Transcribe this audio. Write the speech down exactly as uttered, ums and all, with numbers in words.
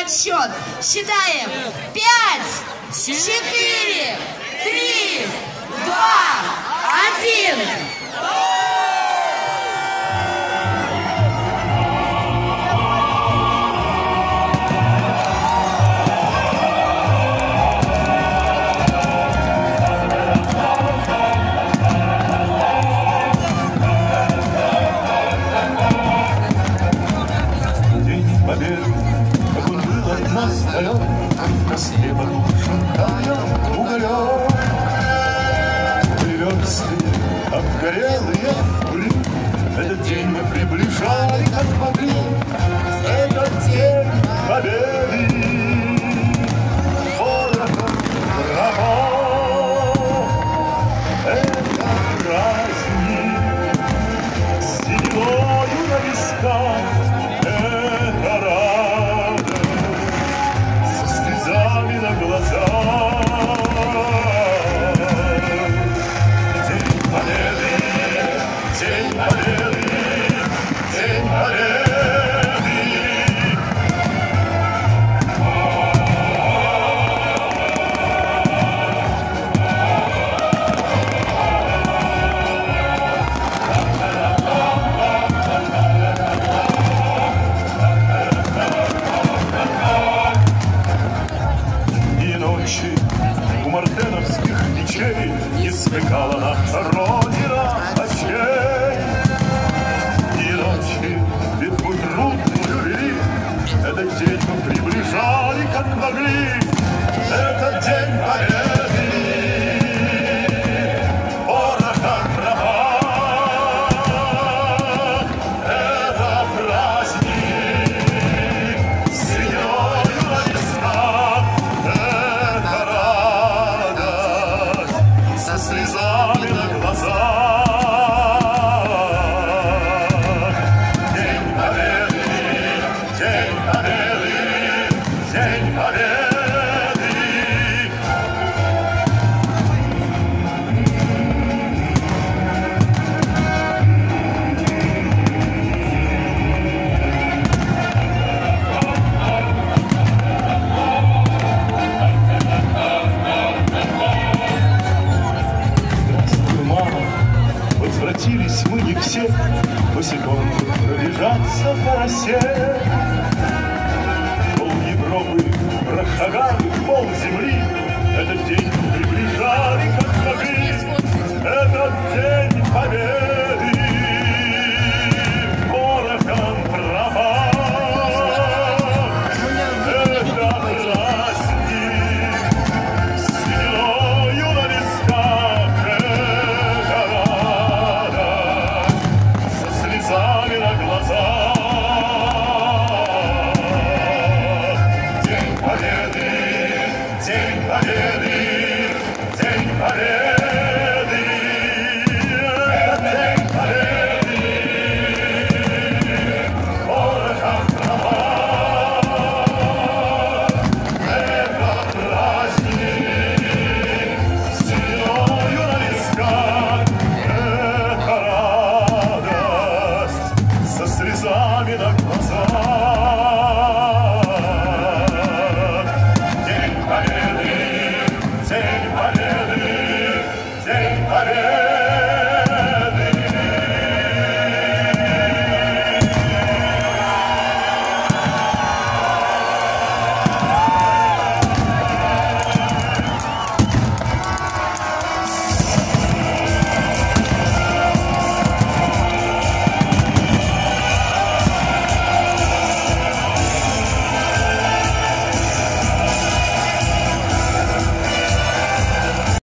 отсчет. Считаем. Пять, четыре, три, два, один. Как он был от нас далек, в Москве потушен камнем уголек. Версты обгорелые пули, этот день мы приближали, как могли. Этот день победы, порохом врагов. Это праздник с сединою на висках. На глазах. День победы, день победы, день победы. У мартеновских мечей не смыкала наша Родина очей. И ночи битву трудную вели, этот день мы приближали, как могли. Этот день победы, порохом раба. Это праздник с сединою на висках. Со слезами на глазах. День победы, день победы, день победы.